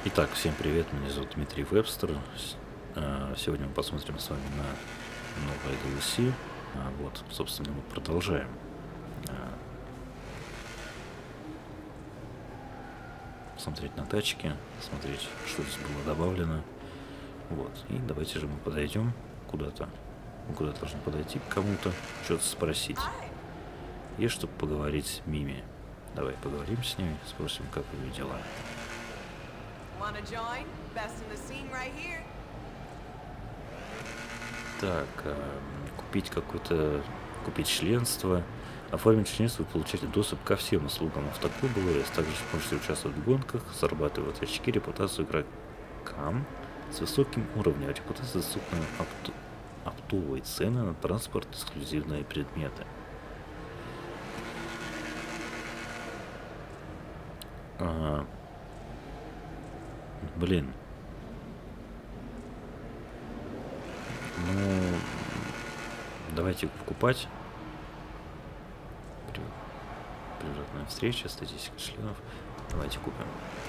Итак, всем привет, меня зовут Дмитрий Вебстер. Сегодня мы посмотрим с вами на новое DLC. Вот, собственно, мы продолжаем смотреть на тачки, смотреть, что здесь было добавлено. Вот, и давайте же мы подойдем куда-то. Мы куда должны подойти к кому-то, что-то спросить. И чтобы поговорить с Мими. Давай поговорим с ней, спросим, как у нее дела. Так, купить членство. Оформить членство и получать доступ ко всем услугам автоклуба ВС. Также можете участвовать в гонках, зарабатывать очки, репутацию игрокам с высоким уровнем. Репутация доступна оптовые цены на транспорт, эксклюзивные предметы. Блин. Ну, давайте покупать. Приватная встреча, статистика членов. Давайте купим.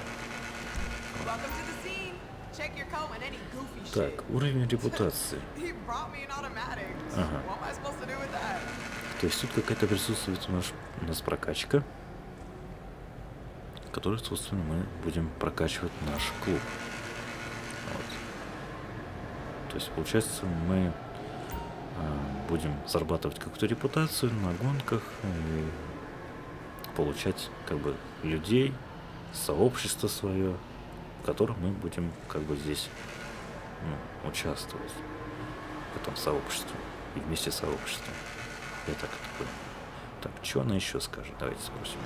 Так, уровень репутации. Ага. То есть тут какая-то присутствует у нас прокачка, которую, собственно, мы будем прокачивать наш клуб. Вот. То есть, получается, мы будем зарабатывать какую-то репутацию на гонках и получать как бы людей, сообщество свое, в котором мы будем как бы здесь участвовать в этом сообществе и вместе с сообществом. Я так это понял. Так, что она еще скажет? Давайте спросим.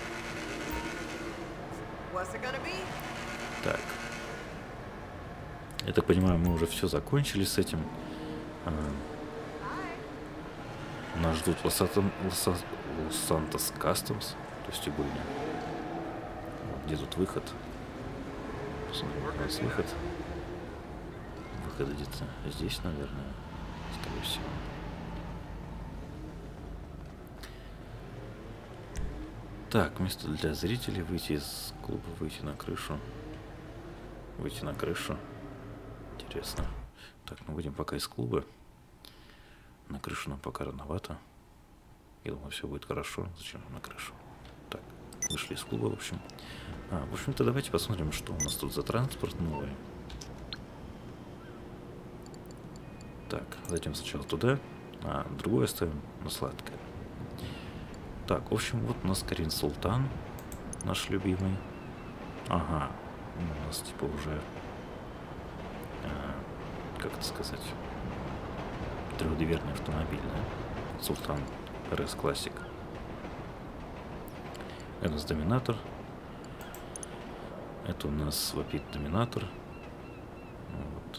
Так. Я так понимаю, мы уже все закончили с этим. Нас ждут Лос-Сантос Кастомс, то есть угольня. Вот, где тут выход? Посмотрим, у нас выход. Выход где-то здесь, наверное, скорее всего. Так, место для зрителей. Выйти из клуба, выйти на крышу. Выйти на крышу. Интересно. Так, мы выйдем пока из клуба. На крышу нам пока рановато. Я думаю, все будет хорошо. Зачем на крышу? Так, вышли из клуба, в общем. В общем-то, давайте посмотрим, что у нас тут за транспорт новый. Так, зайдем сначала туда, а другой оставим на сладкое. Так, в общем, вот у нас Карин Султан, наш любимый. Ага, у нас типа уже, как это сказать, трехдверный автомобиль, да? Султан RS Classic. Это у нас Доминатор. Это у нас Вапит Доминатор. Вот.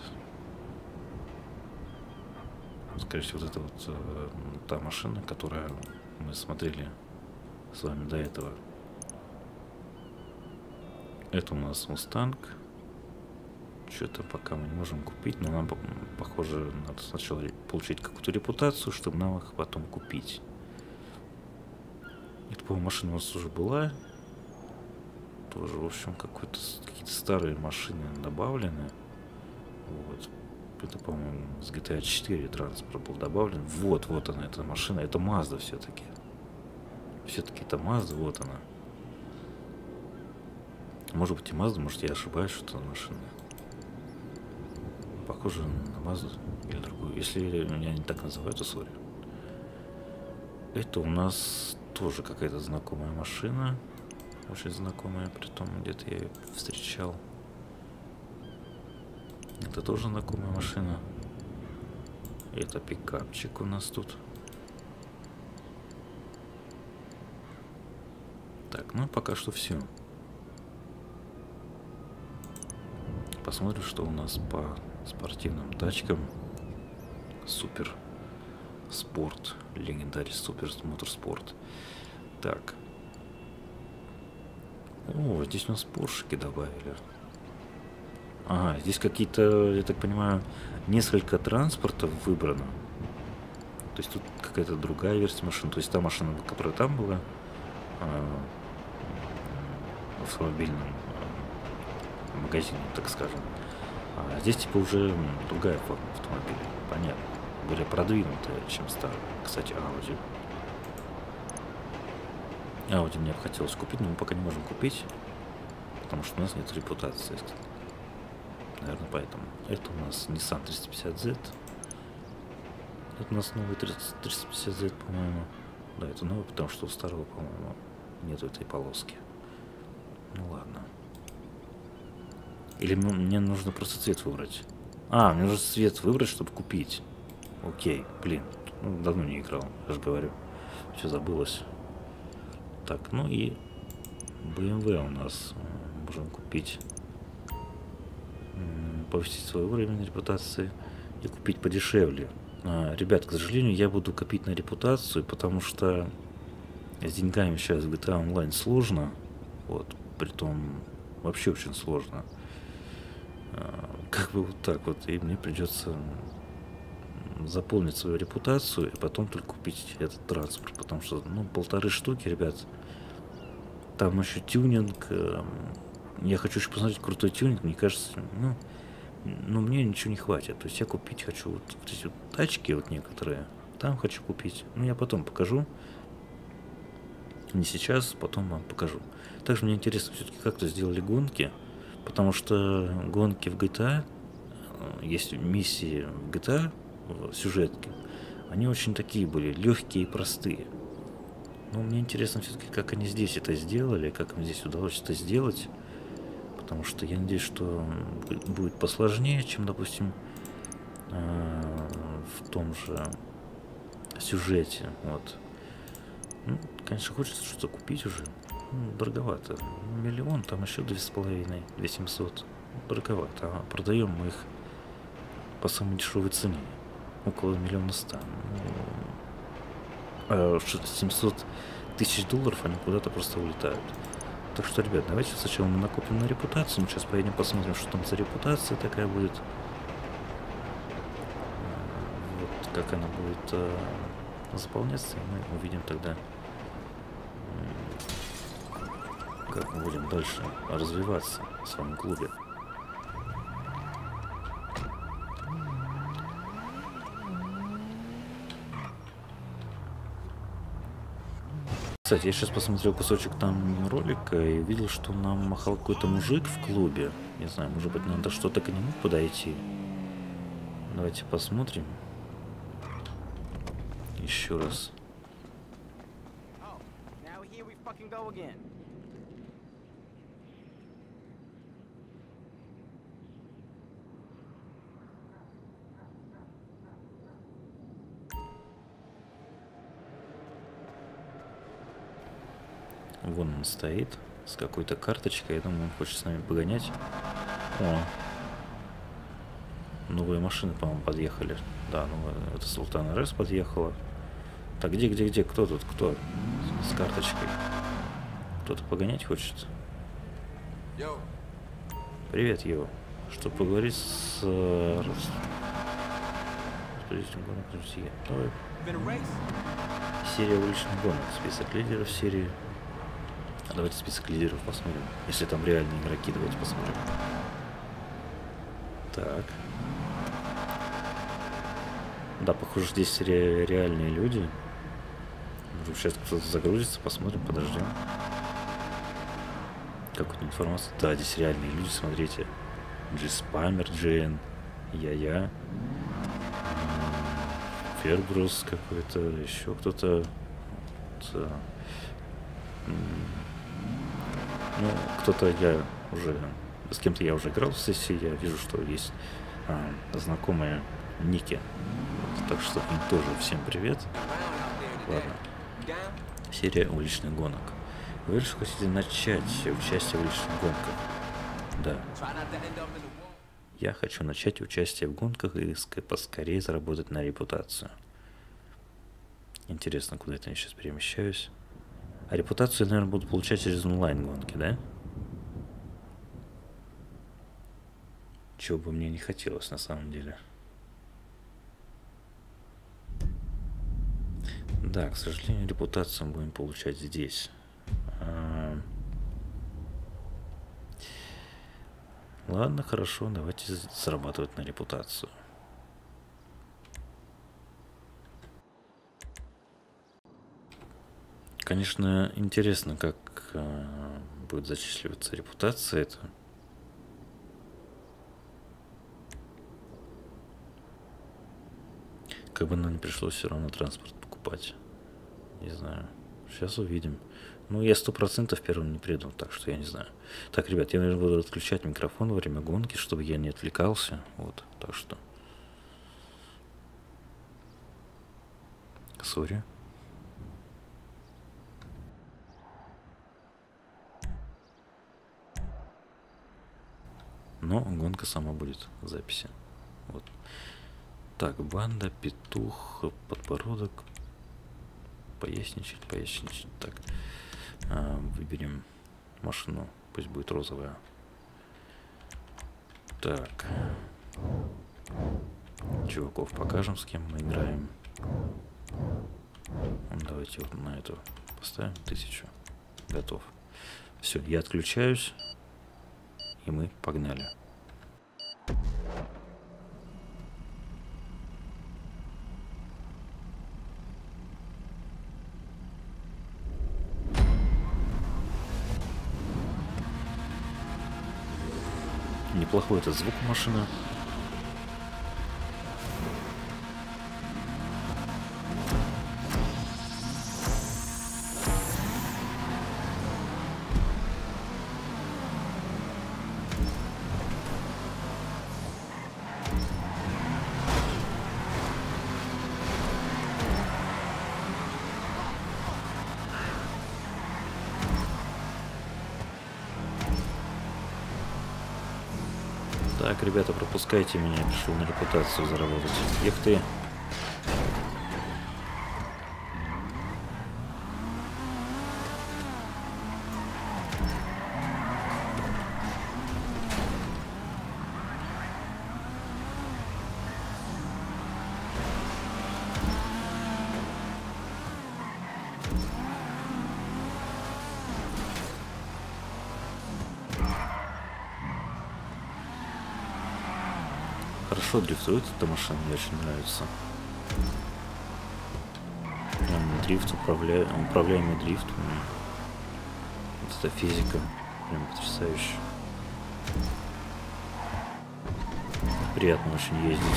Скорее всего, вот это вот та машина, которая мы смотрели с вами до этого. Это у нас Мустанг. Что-то пока мы не можем купить, но нам, похоже, надо сначала получить какую-то репутацию, чтобы нам их потом купить. Это, по-моему, машина у нас уже была. Тоже, в общем, какие-то старые машины добавлены. Вот. Это, по-моему, с GTA 4 транспорт был добавлен. Вот она, эта машина. Это Mazda все-таки. Все-таки это Mazda, вот она. Может быть и Mazda, может я ошибаюсь, что это машина. Похоже на Mazda или другую. Если меня не так называют, то сори. Это у нас тоже какая-то знакомая машина. Очень знакомая, притом где-то я ее встречал. Это тоже знакомая машина. Это пикапчик у нас тут. Так, ну пока что все. Посмотрим, что у нас по спортивным тачкам. Супер спорт. Легендарий Супер Моторспорт. Так. О, здесь у нас поршики добавили. Ага, здесь какие-то, я так понимаю, несколько транспортов выбрано. То есть тут какая-то другая версия машин. То есть та машина, которая там была, в автомобильном магазине, так скажем. А здесь типа уже другая форма автомобиля, понятно, более продвинутая, чем старая. Кстати, Audi мне бы хотелось купить, но мы пока не можем купить, потому что у нас нет репутации. Наверное, поэтому. Это у нас Nissan 350Z. Это у нас новый 350Z, по-моему. Да, это новый, потому что у старого, по-моему, нету этой полоски. Ну ладно. Или мне нужно просто цвет выбрать? Мне нужно цвет выбрать, чтобы купить. Окей, блин. Ну, давно не играл, я же говорю. Все забылось. Так, ну и BMW у нас можем купить. Повысить свой уровень репутации и купить подешевле. Ребят, к сожалению, я буду копить на репутацию, потому что с деньгами сейчас в GTA Online сложно. Вот, притом вообще очень сложно. Как бы вот так вот. И мне придется заполнить свою репутацию и потом только купить этот транспорт, потому что, ну, 1,5 штуки, ребят, там еще тюнинг, я хочу еще посмотреть крутой тюнинг, мне кажется, ну мне ничего не хватит, то есть я купить хочу вот эти вот тачки вот некоторые, там хочу купить, ну я потом покажу, не сейчас, потом вам покажу. Также мне интересно все-таки, как-то сделали гонки, потому что гонки в GTA, есть миссии в GTA, в сюжетке, они очень такие были, легкие и простые. Но мне интересно все-таки, как они здесь это сделали, как им здесь удалось это сделать, потому что я надеюсь, что будет посложнее, чем, допустим, в том же сюжете. Вот. Ну, конечно, хочется что-то купить уже. Дороговато. 1 000 000, там еще 2,5, 2700. Дороговато. А продаем мы их по самой дешевой цене. Около 1 100 000. 700 тысяч долларов они куда-то просто улетают. Так что, ребят, давайте сначала мы накопим на репутацию. Мы сейчас поедем посмотрим, что там за репутация такая будет. Вот как она будет заполняться. И мы увидим тогда, как мы будем дальше развиваться в своем клубе. Кстати, я сейчас посмотрел кусочек там ролика и видел, что нам махал какой-то мужик в клубе. Не знаю, может быть, надо что-то к нему подойти. Давайте посмотрим. Еще раз. Вон он стоит с какой-то карточкой. Я думаю, он хочет с нами погонять. О, новые машины, по-моему, подъехали. Да, ну это Султан РС подъехала. Так, где? Кто тут? Кто? С карточкой. Кто-то погонять хочет? Привет, Йо. Чтобы поговорить с... Давай. Серия уличных гонок. Список лидеров серии. Давайте список лидеров посмотрим. Если там реальные игроки, давайте посмотрим. Так. Да, похоже, здесь реальные люди. Может, сейчас кто-то загрузится, посмотрим, подождем. Какую-то информацию. Да, здесь реальные люди, смотрите. G-Spammer, Джейн, Я-Я, Фербрус какой-то, еще кто-то. Ну, кто-то я уже... С кем-то я уже играл в сессии, я вижу, что есть знакомые ники. Вот, так что им тоже всем привет. Ладно. Серия уличных гонок. Вы же хотите начать участие в уличных гонках? Да. Я хочу начать участие в гонках и поскорее заработать на репутацию. Интересно, куда это я сейчас перемещаюсь. А репутацию я, наверное, буду получать через онлайн-гонки, да? Чего бы мне не хотелось, на самом деле. Да, к сожалению, репутацию мы будем получать здесь. Ладно, хорошо, давайте зарабатывать на репутацию. Конечно, интересно, как будет зачисливаться репутация это. Как бы нам не пришлось все равно транспорт покупать. Не знаю. Сейчас увидим. Ну, я 100% первым не приду, так что я не знаю. Так, ребят, я, наверное, буду отключать микрофон во время гонки, чтобы я не отвлекался. Вот, так что... Сори. Но гонка сама будет в записи. Вот. Так, банда, петух, подбородок. Поясничать, поясничать. Так, выберем машину, пусть будет розовая. Так. Чуваков покажем, с кем мы играем. Давайте вот на эту поставим 1000. Готов. Все, я отключаюсь. И мы погнали. Неплохой этот звук машины. Так, ребята, пропускайте меня, я решил на репутацию заработать. Эх ты. Хорошо дрифтует эта машина, мне очень нравится. Прям дрифт, управляемый дрифт. Вот эта физика прям потрясающая. Приятно очень ездить.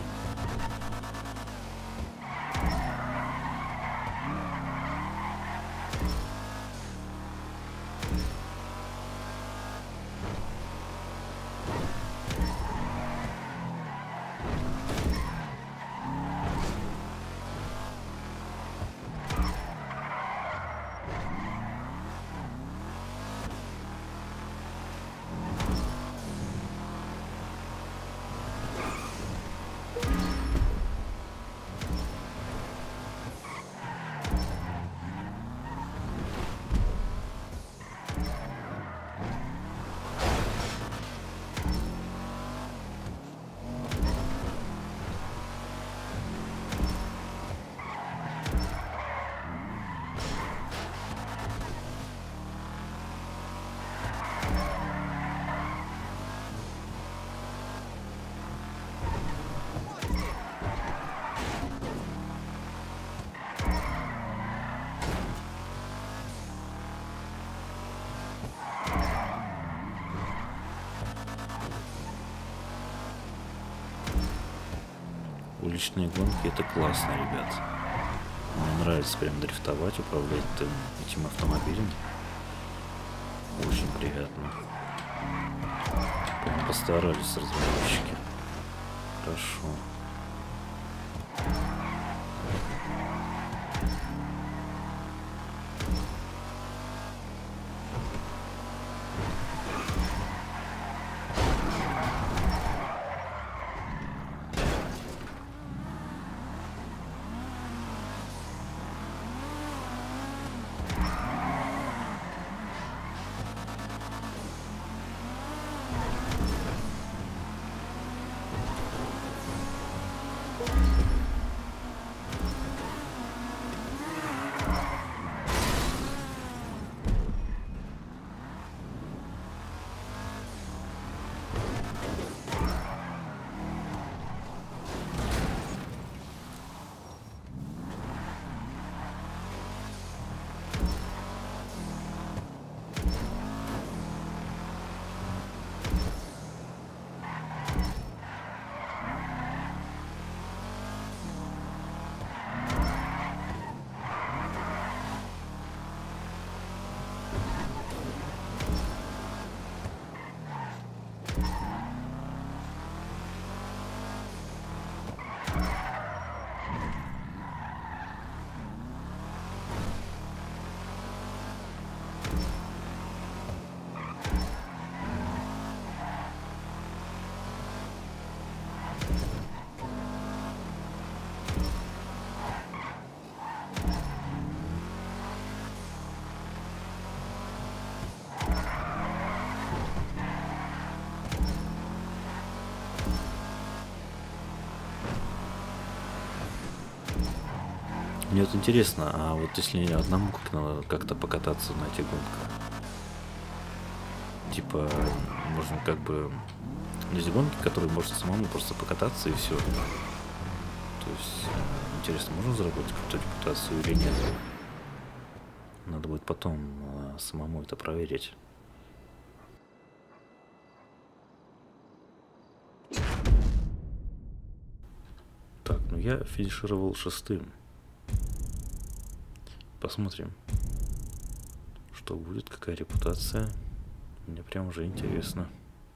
Уличные гонки — это классно, ребят. Мне нравится прям дрифтовать, управлять этим автомобилем. Очень приятно. Прям постарались разработчики. Хорошо. Мне вот интересно, а вот если одному как-то покататься на этих гонках, типа, можно как бы... Есть гонки, которые можно самому просто покататься и все. То есть, интересно, можно заработать какую-то репутацию или нет? Надо будет потом самому это проверить. Так, ну я финишировал 6-м. Посмотрим, что будет, какая репутация. Мне прям уже интересно.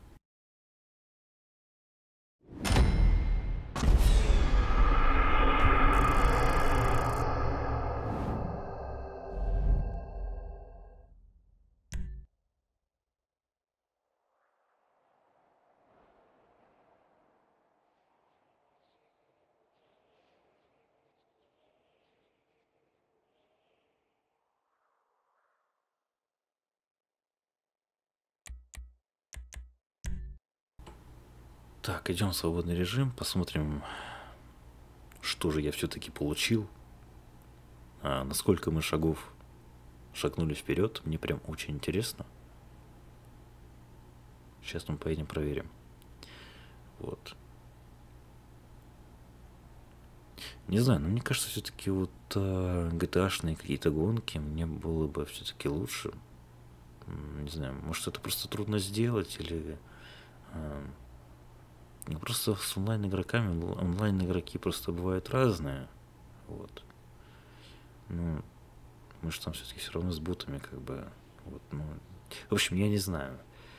Так, идем в свободный режим, посмотрим, что же я все-таки получил, насколько мы шагнули вперед. Мне прям очень интересно. Сейчас мы поедем проверим. Вот. Не знаю, но мне кажется, все-таки вот GTA-шные какие-то гонки мне было бы все-таки лучше. Не знаю, может это просто трудно сделать или... Ну, просто с онлайн-игроками, онлайн-игроки просто бывают разные. Вот. Ну, мы же там все-таки все равно с ботами, как бы. Вот, ну. В общем, я не знаю.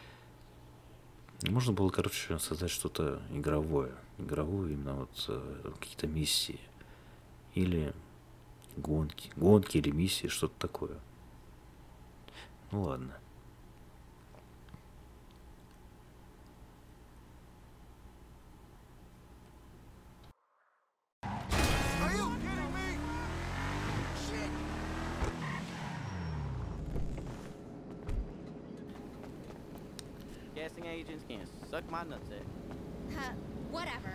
Можно было, короче, создать что-то игровое. Игровую именно вот какие-то миссии. Или гонки. Гонки или миссии, что-то такое. Ну ладно. Casting agents can suck my nutsack. Whatever.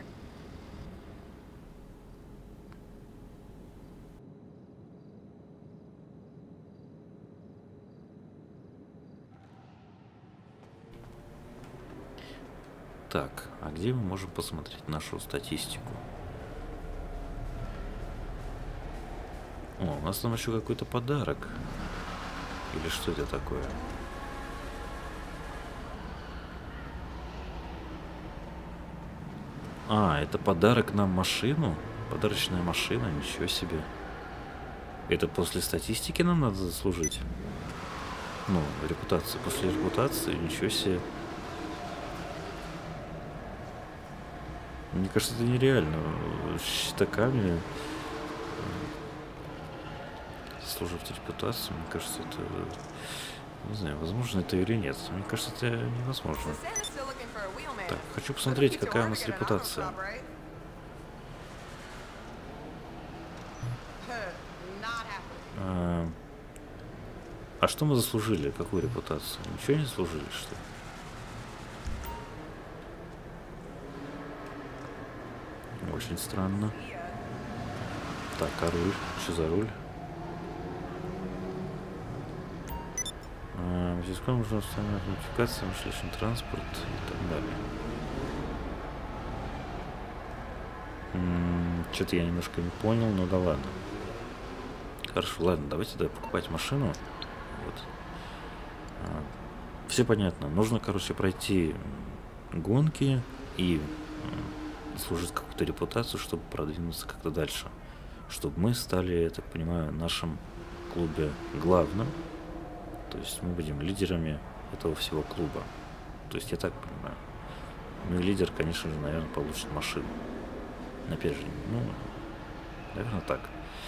Так, а где мы можем посмотреть нашу статистику? О, у нас там еще какой-то подарок. Или что это такое? А, это подарок нам машину? Подарочная машина, ничего себе. Это после статистики нам надо заслужить? Ну, репутация. После репутации, ничего себе. Мне кажется, это нереально. Щитаками служить репутацию, мне кажется, это... Не знаю, возможно это или нет. Мне кажется, это невозможно. Так, хочу посмотреть, какая у нас репутация. А что мы заслужили? Какую репутацию? Ничего не заслужили, что ли? Очень странно. Так, а руль? Что за руль? Здесь нужно установить модификации, личный транспорт и так далее. Что-то я немножко не понял, но да ладно. Хорошо, ладно, давайте тогда покупать машину. Вот. Все понятно. Нужно, короче, пройти гонки и служить какую-то репутацию, чтобы продвинуться как-то дальше. Чтобы мы стали, я так понимаю, в нашем клубе главным. То есть мы будем лидерами этого всего клуба. То есть я так понимаю. Ну и лидер, конечно же, наверное, получит машину. Опять же, ну, наверное, так.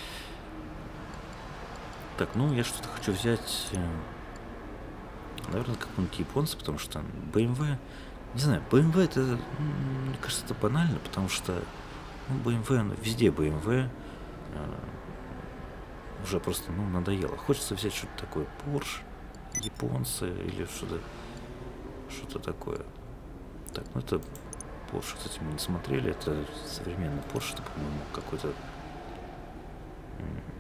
Так, ну я что-то хочу взять, наверное, какого-нибудь японца, потому что BMW, не знаю, BMW это, мне кажется, это банально, потому что BMW, везде BMW уже просто, надоело. Хочется взять что-то такое, Porsche, японцы или что-то такое. Так, ну это Porsche, кстати, мы не смотрели, это современный Porsche, это, по-моему, какой-то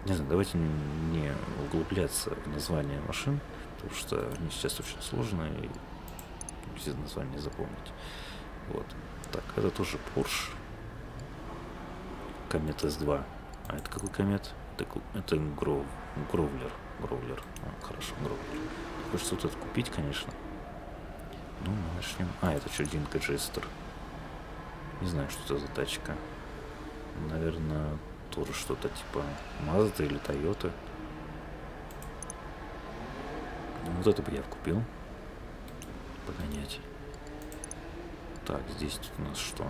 Не знаю, давайте не углубляться в название машин, потому что они сейчас очень сложные, и все названия запомнить. Вот. Так, это тоже Porsche. Комет S2. А это какой комет? Это Гроулер. А, хорошо, Гроулер. Хочется вот это купить, конечно. Ну, мы начнем. А, это что, Динка Джестер. Не знаю, что это за тачка. Наверное, тоже что-то типа Mazda или Toyota. Вот это бы я купил. Погонять. Так, здесь тут у нас что?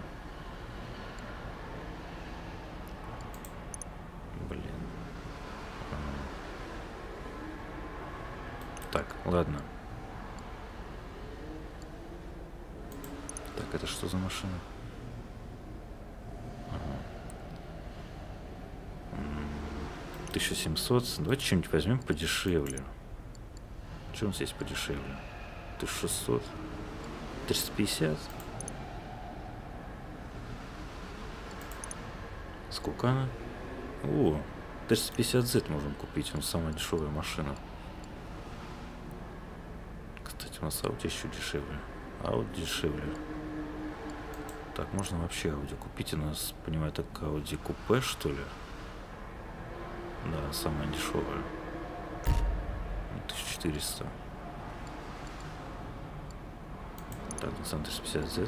Блин. Так, ладно. Так, это что за машина? 1700. Давайте что-нибудь возьмем подешевле. Что у нас есть подешевле? 1600. 350. Сколько она? О, 350Z можем купить. Он самая дешевая машина. Кстати, у нас Audi еще дешевле. Audi дешевле. Так, можно вообще Audi купить. У нас, понимаю, так Audi купе, что ли? Да, самая дешевая. 1400. Так, на самом 350Z.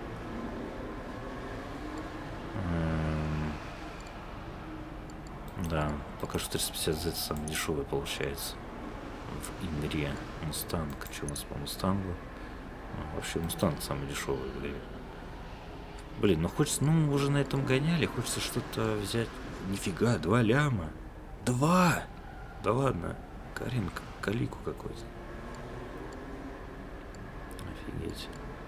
Да, пока что 350Z самый дешевый получается. В игре Мустанг. Что у нас по Мустангу? Вообще Мустанг самый дешевый, блин. Блин, ну хочется, ну мы уже на этом гоняли, хочется что-то взять. Нифига, 2 ляма. 2! Да ладно, Карин, калику какой-то. Офигеть.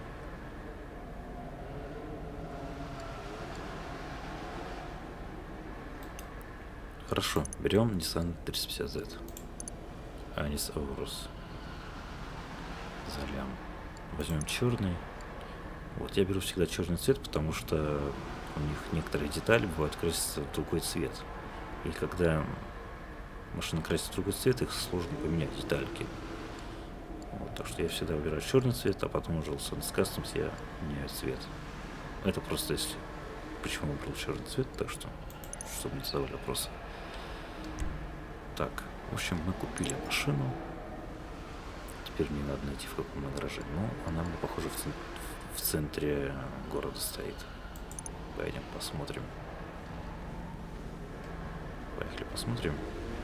Хорошо, берем Nissan 350Z. Анис Аурус. За лям. Возьмем черный. Вот, я беру всегда черный цвет, потому что у них некоторые детали бывают красятся в другой цвет. И когда машина красится в другой цвет, их сложно поменять, детальки. Вот, так что я всегда выбираю черный цвет, а потом уже в Sons Customs я меняю цвет. Это просто если... Почему выбрал черный цвет, так что... Чтобы не задавали вопросы. Так, в общем, мы купили машину. Теперь мне надо найти, в каком награжении. Ну, она мне, похоже, в центре города стоит. Пойдем посмотрим. Поехали посмотрим.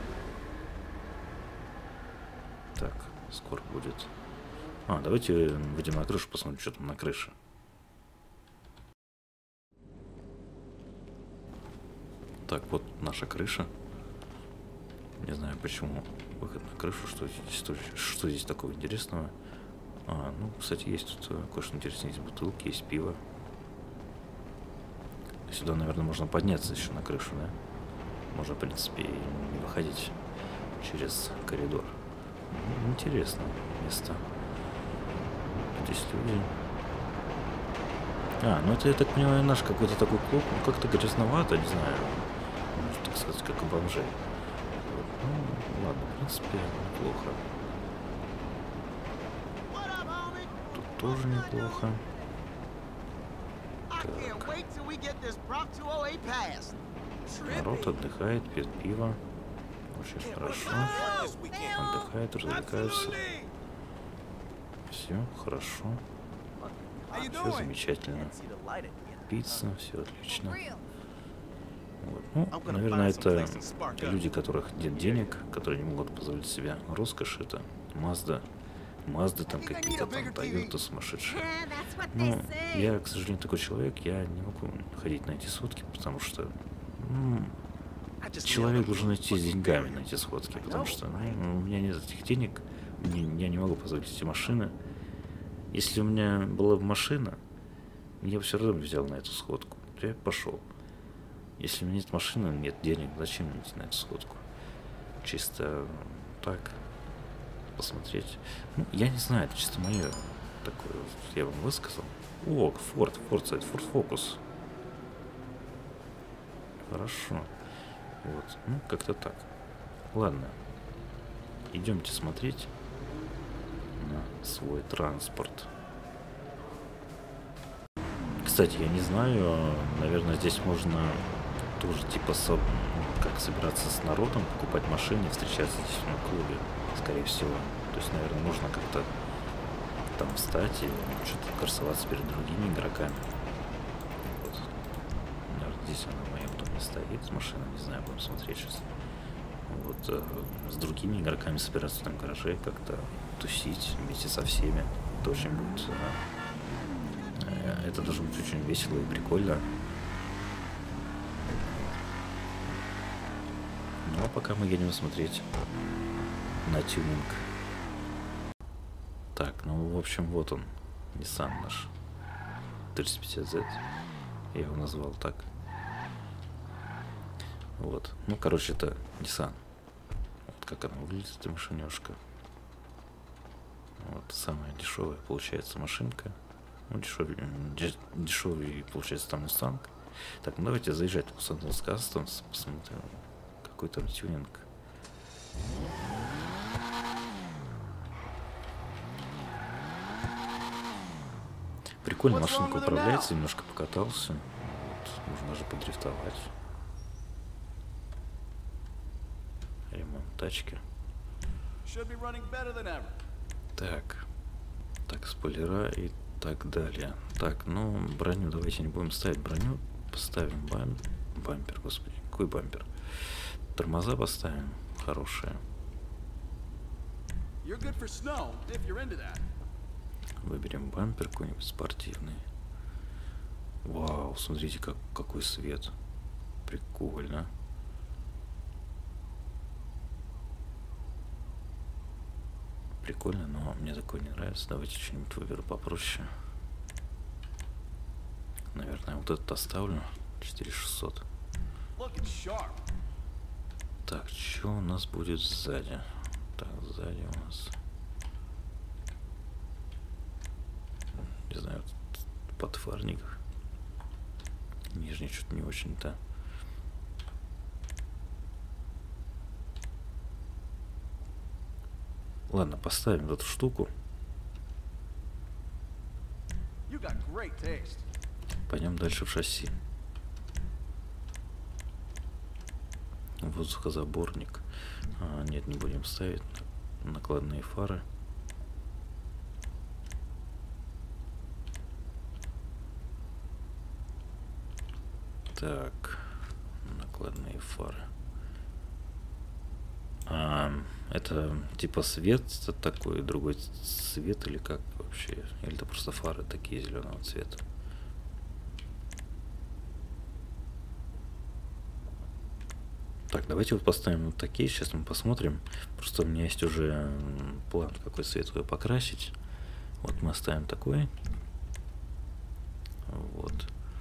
Так, скоро будет. А, давайте выйдем на крышу, посмотрим, что там на крыше. Так, вот наша крыша. Не знаю, почему выход на крышу, что здесь такого интересного. А, ну, кстати, есть тут кое-что интересное. Есть бутылки, есть пиво. Сюда, наверное, можно подняться еще на крышу, да? Можно, в принципе, и не выходить через коридор. Ну, интересно место. Тут есть люди. А, ну это, я так понимаю, наш какой-то такой клуб. Ну, как-то грязновато, не знаю. Можно так сказать, как у бомжей. Вот. Ну, ладно, в принципе, неплохо. Тут тоже неплохо. Так. Народ отдыхает, пьет пиво. Очень хорошо. Отдыхает, развлекаются. Все хорошо. Все замечательно. Пицца, все отлично. Вот. Ну, наверное, это люди, у которых нет денег, которые не могут позволить себе роскошь. Это Mazda. Mazda там какие-то, там Toyota сумасшедшие. Но я, к сожалению, такой человек, я не могу ходить на эти сходки, потому что человек должен идти с деньгами на эти сходки, потому что у меня нет этих денег, я не могу позволить эти машины. Если у меня была бы машина, я бы все равно взял на эту сходку. Я пошел. Если у меня нет машины, нет денег, зачем мне идти на эту сходку? Чисто так посмотреть. Ну, я не знаю, это чисто мое такое, я вам высказал. О, Ford Focus. Хорошо. Вот, ну, как-то так. Ладно, идемте смотреть на свой транспорт. Кстати, я не знаю, наверное, здесь можно тоже типа как собираться с народом, покупать машины, встречаться здесь на клубе, скорее всего. То есть, наверное, нужно как-то там встать и что-то красоваться перед другими игроками. Вот. Наверное, здесь она в моем доме стоит, машина, не знаю, будем смотреть сейчас. Вот, с другими игроками собираться там в гараже, как-то тусить вместе со всеми. Это очень будет... это должно быть очень весело и прикольно. Ну а пока мы едем смотреть на тюнинг. Так, ну в общем вот он, Nissan наш 350Z. Я его назвал так. Вот. Ну короче, это Nissan. Вот как она выглядит, эта машинёшка. Вот самая дешевая получается машинка. Ну, дешевый получается там Mustang. Так, ну давайте заезжать в Los-Angeles Customs, посмотрим, какой там тюнинг. Прикольно, машинка управляется, немножко покатался. Вот, можно даже подрифтовать. Ремонт тачки. Так, спойлера и так далее. Так, ну, броню давайте не будем ставить броню. Поставим бампер, господи, какой бампер? Тормоза поставим хорошие. Выберем бампер какой-нибудь спортивный. Вау, смотрите, какой свет. Прикольно. Прикольно, но мне такой не нравится. Давайте что-нибудь выберу попроще. Наверное, вот этот оставлю. 4600. Так, что у нас будет сзади? Так, сзади у нас... Не знаю, подфарник. Нижний что-то не очень-то. Ладно, поставим эту штуку. Пойдем дальше в шасси. Воздухозаборник. Нет, не будем ставить. Накладные фары. Так, накладные фары. Это типа свет такой, другой цвет или как вообще? Или это просто фары такие зеленого цвета? Так, давайте вот поставим вот такие, сейчас мы посмотрим. Просто у меня есть уже план, какой цвет ее покрасить. Вот мы оставим такой. Вот.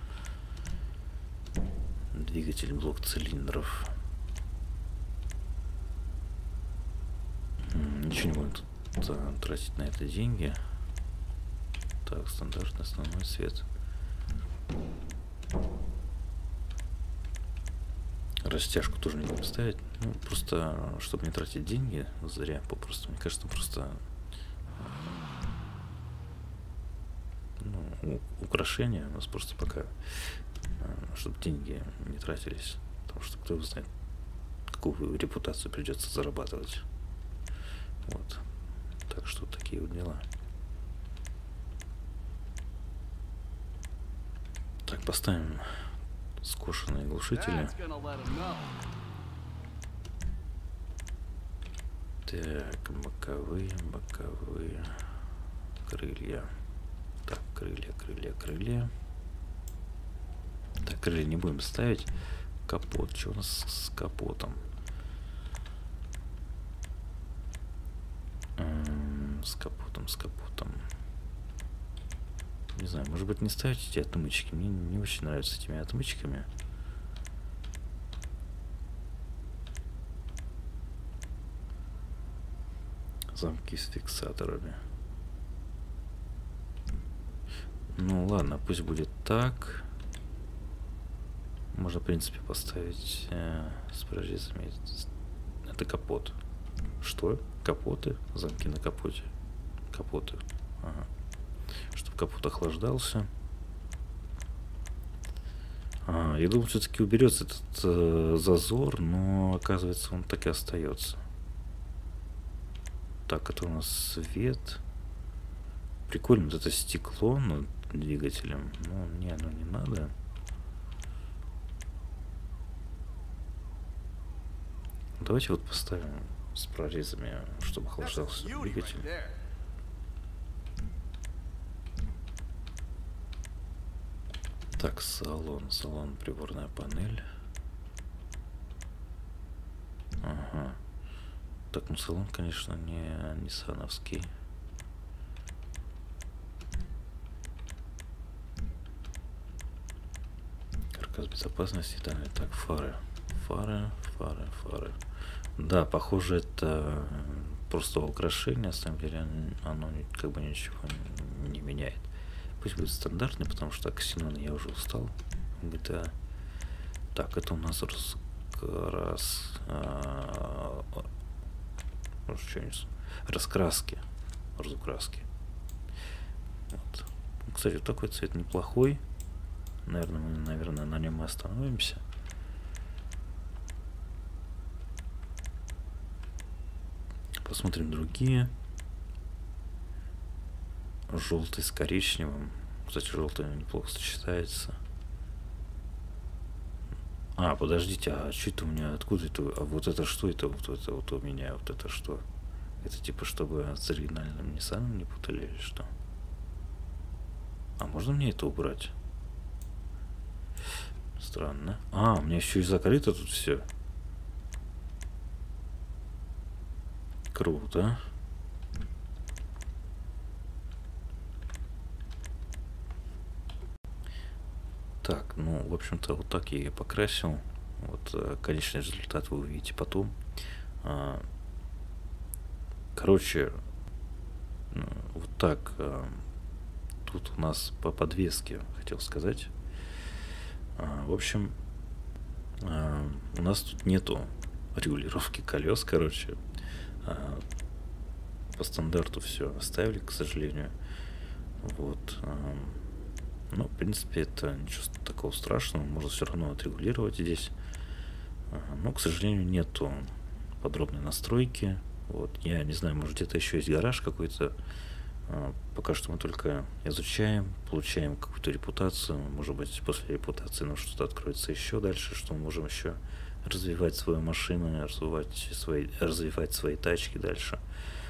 Двигатель, блок цилиндров. Ничего не будем тут тратить на это деньги. Так, стандартный основной цвет. Растяжку тоже не будем ставить. Ну, просто, чтобы не тратить деньги зря, попросту. Мне кажется, просто украшения у нас просто пока, чтобы деньги не тратились. Потому что кто знает, какую репутацию придется зарабатывать. Вот. Так что такие вот дела. Так, поставим скошенные глушители. Так, боковые крылья. Так, крылья. Так, крылья не будем ставить. Капот. Что у нас с капотом? С капотом. Не знаю, может быть, не ставить эти отмычки. Мне не очень нравятся этими отмычками. Замки с фиксаторами. Ну ладно, пусть будет так. можно, в принципе, поставить с прорезами. Это капот. Что? Капоты? Замки на капоте. Капоты. Ага. Чтобы капот охлаждался. Я думал, все-таки уберется этот зазор, но оказывается, он так и остается. Так, это у нас свет. Прикольно, вот это стекло над двигателем. Но мне оно не надо. Давайте вот поставим с прорезами, чтобы охлаждался двигатель. Так, салон, приборная панель. Ага. Так, ну салон, конечно, не ниссановский. Каркас безопасности, да, так, фары. Фары. Да, похоже, это просто украшение, на самом деле оно как бы ничего не меняет. Пусть будет стандартный, потому что ксенон я уже устал. GTA. Так, это у нас раскраски. Разукраски. Вот. Кстати, такой цвет неплохой. Наверное, на нем мы остановимся. Посмотрим другие. Желтый с коричневым. Кстати, желтый неплохо сочетается. Подождите, а что это у меня? Откуда это? А вот это что? Это вот у меня, вот это что? Это типа, чтобы с оригинальным Ниссаном не путали или что? Можно мне это убрать? Странно. У меня еще и закрыто тут все. Круто. Так, ну, в общем-то, вот так я ее покрасил. Вот конечный результат вы увидите потом. Короче, вот так. Тут у нас по подвеске, хотел сказать. В общем, у нас тут нету регулировки колес, короче. По стандарту все оставили, к сожалению. Вот. Ну, в принципе, это ничего такого страшного. Можно все равно отрегулировать здесь. Но, к сожалению, нету подробной настройки. Вот. Я не знаю, может, где-то еще есть гараж какой-то. Пока что мы только изучаем, получаем какую-то репутацию. Может быть, после репутации нам что-то откроется еще дальше, что мы можем еще развивать свою машину, развивать свои тачки дальше.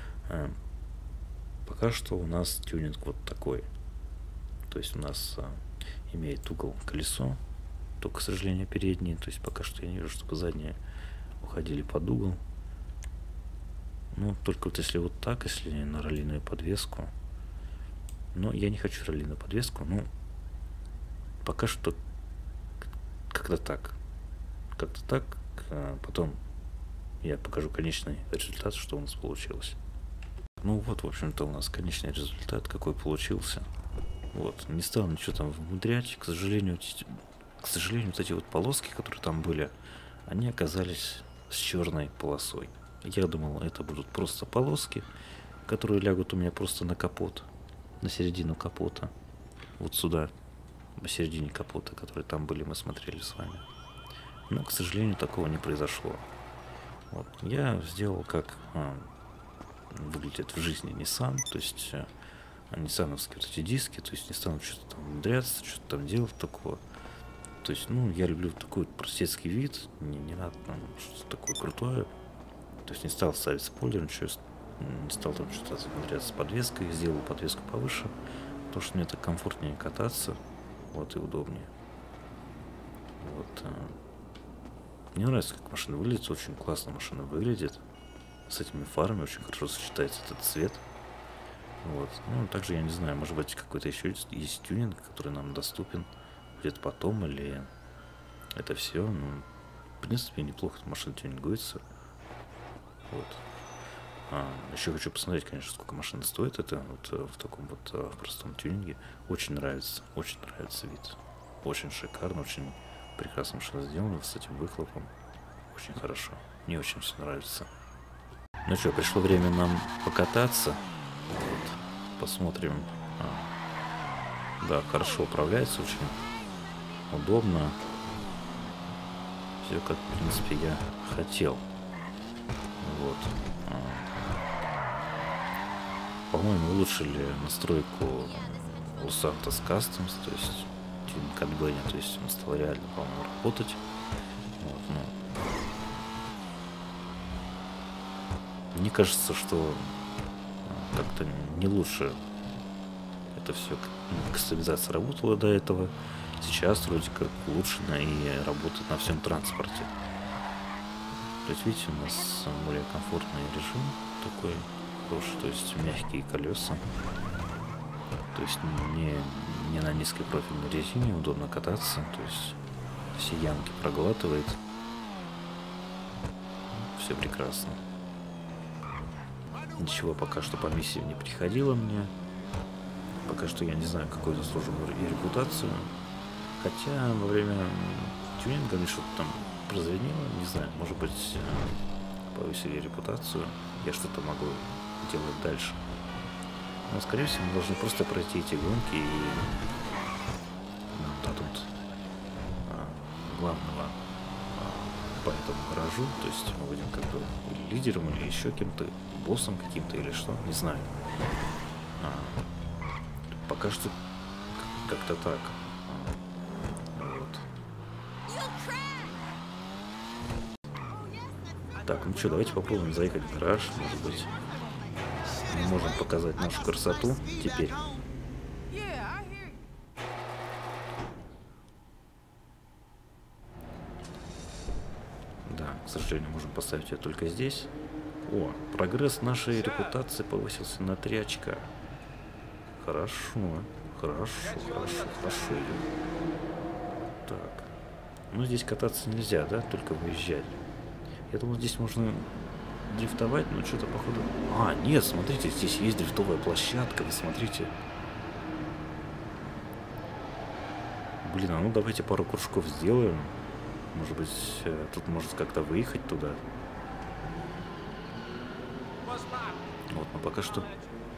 Пока что у нас тюнинг вот такой. То есть у нас имеет угол колесо, только, к сожалению, передние. То есть пока что я не вижу, чтобы задние уходили под угол. Ну, только вот если вот так, если на раллийную подвеску. Но я не хочу раллийную подвеску, ну, пока что как-то так. Как-то так. Потом я покажу конечный результат, что у нас получилось. Ну вот, в общем-то, у нас конечный результат, какой получился. Вот, не стал ничего там внедрять. К сожалению, вот эти вот полоски, которые там были, они оказались с черной полосой. Я думал, это будут просто полоски, которые лягут у меня просто на капот, на середину капота. Вот сюда, посередине капота, которые там были, мы смотрели с вами. Но, к сожалению, такого не произошло. Вот. Я сделал, как выглядит в жизни Nissan, то есть ниссановские вот эти диски, то есть не стану что-то там внедряться, что-то там делать такого. То есть, ну, я люблю такой вот простецкий вид, не надо там что-то такое крутое. То есть не стал ставить спойлер, ничего, не стал там что-то внедряться с подвеской, сделал подвеску повыше, потому что мне так комфортнее кататься, вот, и удобнее. Вот. Мне нравится, как машина выглядит, очень классно машина выглядит. С этими фарами очень хорошо сочетается этот цвет. Вот. Ну, также, я не знаю, может быть, какой-то еще есть тюнинг, который нам доступен где-то потом, или это все. Ну, в принципе, неплохо эта машина тюнингуется. Вот. Еще хочу посмотреть, конечно, сколько машина стоит. Это вот в таком вот в простом тюнинге. Очень нравится вид. Очень шикарно, очень Прекрасно машина сделана с этим выхлопом. Очень хорошо. Мне очень все нравится. Ну что, пришло время нам покататься. Вот. Посмотрим. Да, хорошо управляется, очень удобно. Все как, в принципе, я хотел. Вот. По-моему, улучшили настройку Los Santos Customs, то есть тюнинг от Бенни, то есть он стал реально, по-моему, работать. Вот, ну. Мне кажется, что как-то не лучше это все кастомизация работала до этого. Сейчас вроде как улучшено и работает на всем транспорте. То есть, видите, у нас более комфортный режим такой хороший, то есть мягкие колеса. То есть не на низкой профильной резине, удобно кататься, то есть все ямки проглатывает. Все прекрасно. Ничего пока что по миссии не приходило мне. Пока что я не знаю, какую заслужил и репутацию. Хотя во время тюнинга мне что-то там прозвенело, не знаю, может быть, повысили репутацию, я что-то могу делать дальше. Но, скорее всего, мы должны просто пройти эти гонки и дадут главного по этому гаражу, то есть мы будем как бы лидером или еще кем-то, боссом каким-то или что, не знаю. Пока что как-то так. Вот. Так, ну что, давайте попробуем заехать в гараж, может быть. Мы можем показать нашу красоту теперь. Да, к сожалению, можем поставить ее только здесь. О, прогресс нашей репутации повысился на 3 очка. Хорошо, хорошо идет. Так. Ну, здесь кататься нельзя, да? Только выезжать. Я думал, здесь можно дрифтовать, но что-то походу... А, нет, смотрите, здесь есть дрифтовая площадка, вы смотрите. Блин, а ну давайте пару кружков сделаем. Может быть, тут может как-то выехать туда. Вот, но пока что...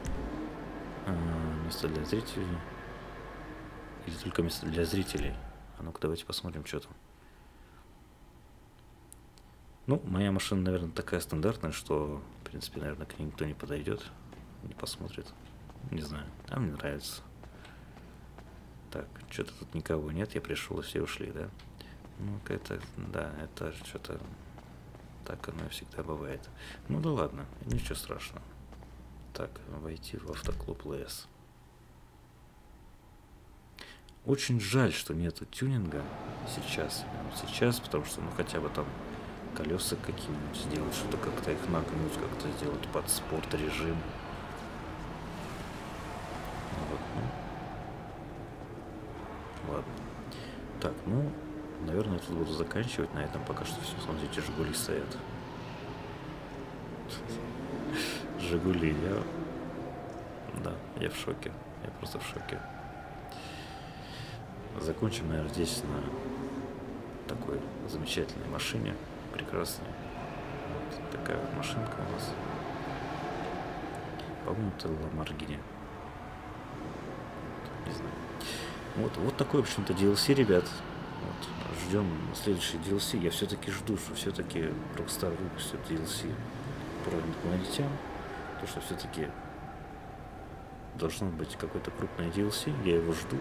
место для зрителей. Или только место для зрителей. А ну-ка, давайте посмотрим, что там. Ну, моя машина, наверное, такая стандартная, что, в принципе, наверное, к ней никто не подойдет, не посмотрит. Не знаю, а мне нравится. Так, что-то тут никого нет, я пришел, и все ушли, да? Ну, это, да, это что-то... Так оно всегда бывает. Ну да ладно, ничего страшного. Так, войти в автоклуб ЛС. Очень жаль, что нету тюнинга сейчас. Сейчас, потому что, ну, хотя бы там колеса какие-нибудь сделать, что-то как-то их нагнуть, как-то сделать под спорт режим. Вот, ну. Ладно. Так, ну, наверное, я тут буду заканчивать на этом. Пока что все. Смотрите, Жигули стоят. Жигули, да, я в шоке. Я просто в шоке. Закончим, наверное, здесь на такой замечательной машине. Прекрасной. Вот такая вот машинка у нас. По-моему, это Lamborghini. Не знаю. Вот такой, в общем-то, DLC, ребят. Вот. Ждем следующий DLC. Я все-таки жду, что все-таки Rockstar выпустит DLC про инопланетян. То, что все-таки должно быть какой-то крупный DLC. Я его жду.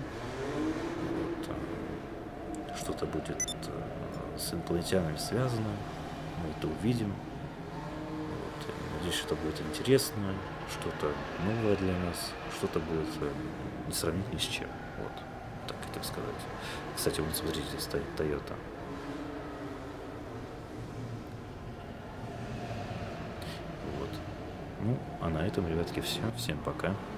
Вот. Что-то будет с инопланетянами связано. Мы это увидим. Вот. Надеюсь, что это будет интересно. Что-то новое для нас. Что-то будет не сравнить ни с чем. Вот. Так сказать. Кстати, вот смотрите, здесь стоит Toyota. Вот. Ну, а на этом, ребятки, все. Всем пока.